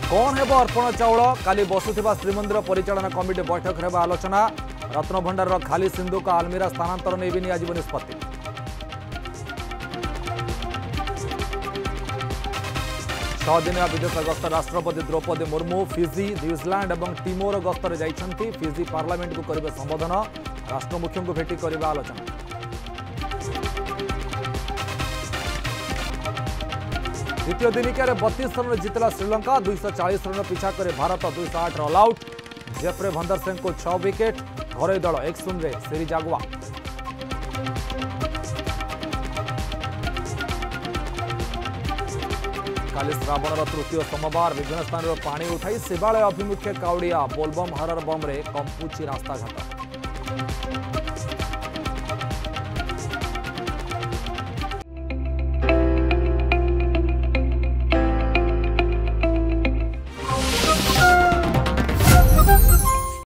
कौन हेब अर्पण चाउल काली बसुथिबा श्रीमंदिर परिचालन कमिटी बैठक हेबा आलोचना रत्न भंडार खाली सिंधुक आलमीरा स्थानांतर नहीं भी नियाजिब निष्पत्ति। छदिनिया विदेश गस्त राष्ट्रपति द्रौपदी मुर्मू फिजी न्यूजीलैंड और टिमोर गस्तर जाइछंती। फिजी पार्लियामेंट को करिवे संबोधन राष्ट्र मुख्यों को भेटी करिवे आलोचना। द्वितीय दिनिकिया 32 रन जितला श्रीलंका 240 रन पिछा करे Bharat 208 run out. Jeffrey Vandersay को 6 विकेट घर दल 1-0 सीरीज आगुआ। काली श्रावणर तृतीय सोमवार विभिन्न स्थान में पानी उठाई शिवालय अभिमुखे काउड़िया बोलबम हरर बम रे कंपुची रास्ताघाट।